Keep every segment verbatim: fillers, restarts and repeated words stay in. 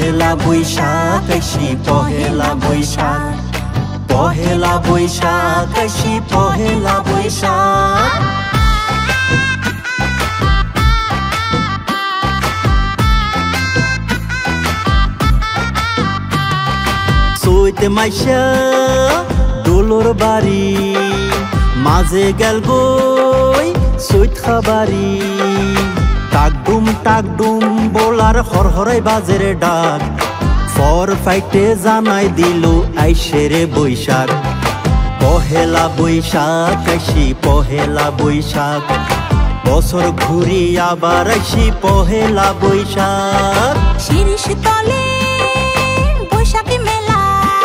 পহেলা বৈশাখ আইসি পহেলা বৈশাখ পহেলা বৈশাখ আইসি পহেলা বৈশাখ চৈতে মাইশা দোলর বাড়ি মাঝে গেল গই চৈত খাবারি টাকডুম টাকডুম বোলার হরহরাই বাজের ডাক ফর ফাইটে জানাই দিল আইসে রে বৈশাখ পহেলা বৈশাখ আইসি পহেলা বৈশাখ বছর ঘুরি আবার আইসি পহেলা বৈশাখ শিরিষ তলে বৈশাখী মেলা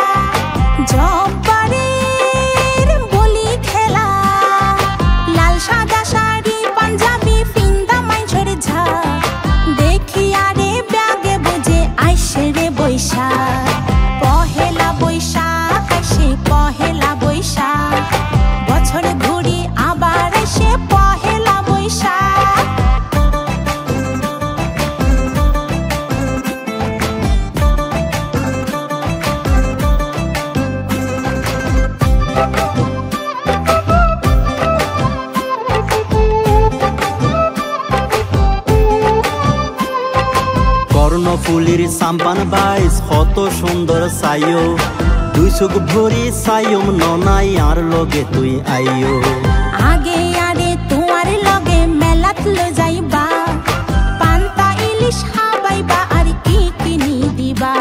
জব্বারের বলি খেলা লাল সাদা শাড়ি পাঞ্জাবি ফিন্দা মাইঝরে ঝা দেখি আরে ব্যাগে বুঝে আইসে রে বৈশাখ পহেলা বৈশাখ আইসে পহেলা বৈশাখ বছর ঘুরি আবার আইসে পহেলা বৈশাখ কর্ণফুলির সাম্পান বাইস কত সুন্দর সাইও দুই চোখ ভরি সাইম ননাই আর লগে তুই আইও আগে আরে তোমার লগে মেলাত লো যাইবা পান্তা ইলিশ খাবাইবা আর কি কিনি দিবা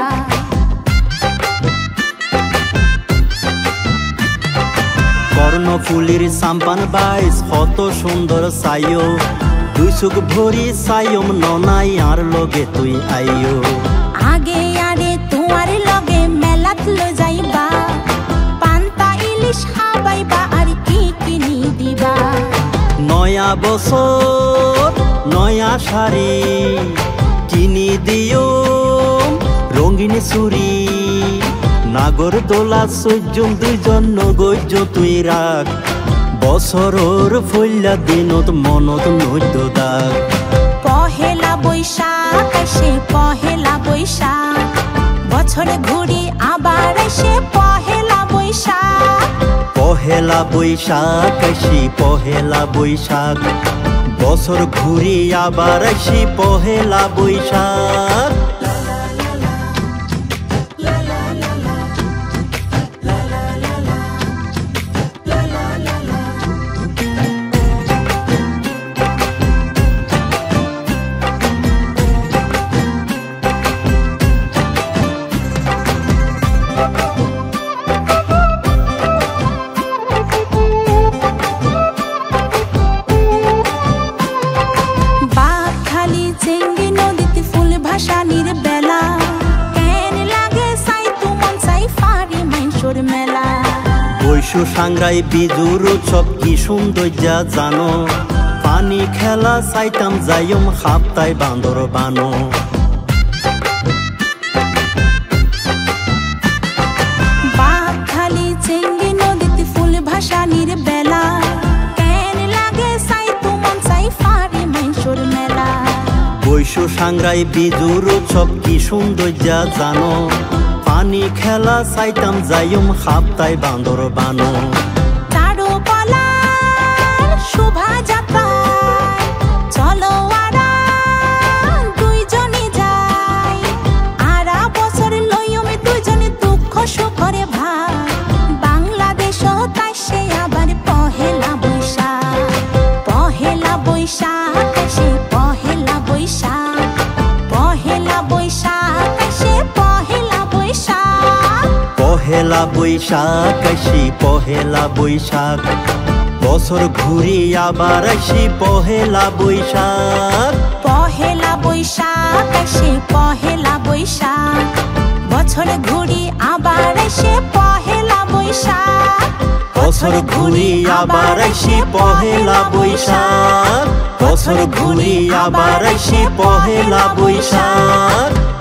কর্ণফুলির সাম্পান বাইস কত সুন্দর সাইও দুই চোখ ভরি সাইম ননাই আর লগে তুই আইও আগে আরে তোমার লগে মেলাত লো যাইবা পান্তা ইলিশ খাবাইবা আর কি কিনি দিবা নয়া বছর নয়া শাড়ি কিনি দিও রঙিন চুরি নাগর দোলা সজ্জন দুইজন নগৈজ তুই রাখ বছরর ফইলা দিনত মনত নৈদ্য দাগ পহেলা বৈশাখ আইসে পহেলা বৈশাখ বছর ঘুরি আবার আইসে পহেলা বৈশাখ পহেলা বৈশাখ আইসি পহেলা বৈশাখ বছর ঘুরি আবার আইসি পহেলা বৈশাখ বৈশু সাংরাই বিজুর উৎসব কি সৌন্দর্যা জানো পানি খেলা চাইতাম যাইম খাপতাই বান্দর বানো বাঘখালি চেঙ্গি নদীতে ফুল ভাসানির বেলা কেন লাগে চাই তুমন চাই ফারি মাইনসুর মেলা বৈশু সাংরাই বিজুর উৎসব কি সৌন্দর্যা জানো পানি খেলা চাইতাম যাইম খাপতাই বান্দর বানো চারু পালার শোভা যাত্রা চলো আরা দুইজনে যাই আরা বছর লইয়মে দুইজনে দুঃখ সুখরে ভাই বাংলাদেশ তাই সে আবার পহেলা বৈশাখ পহেলা বৈশাখ সে পহেলা বৈশাখ পহেলা বৈশাখ সে পহেলা বৈশাখ পহেলা বৈশাখ আইসি পহেলা বৈশাখ বছর ঘুরি আবার আইসি পহেলা বৈশাখ পহেলা বৈশাখ আসে পহেলা বৈশাখ বছর ঘুরি আবার আসে পহেলা বৈশাখ বছর ঘুরি আবার আইসি পহেলা বৈশাখ বছর ঘুরি আবার আইসি পহেলা বৈশাখ।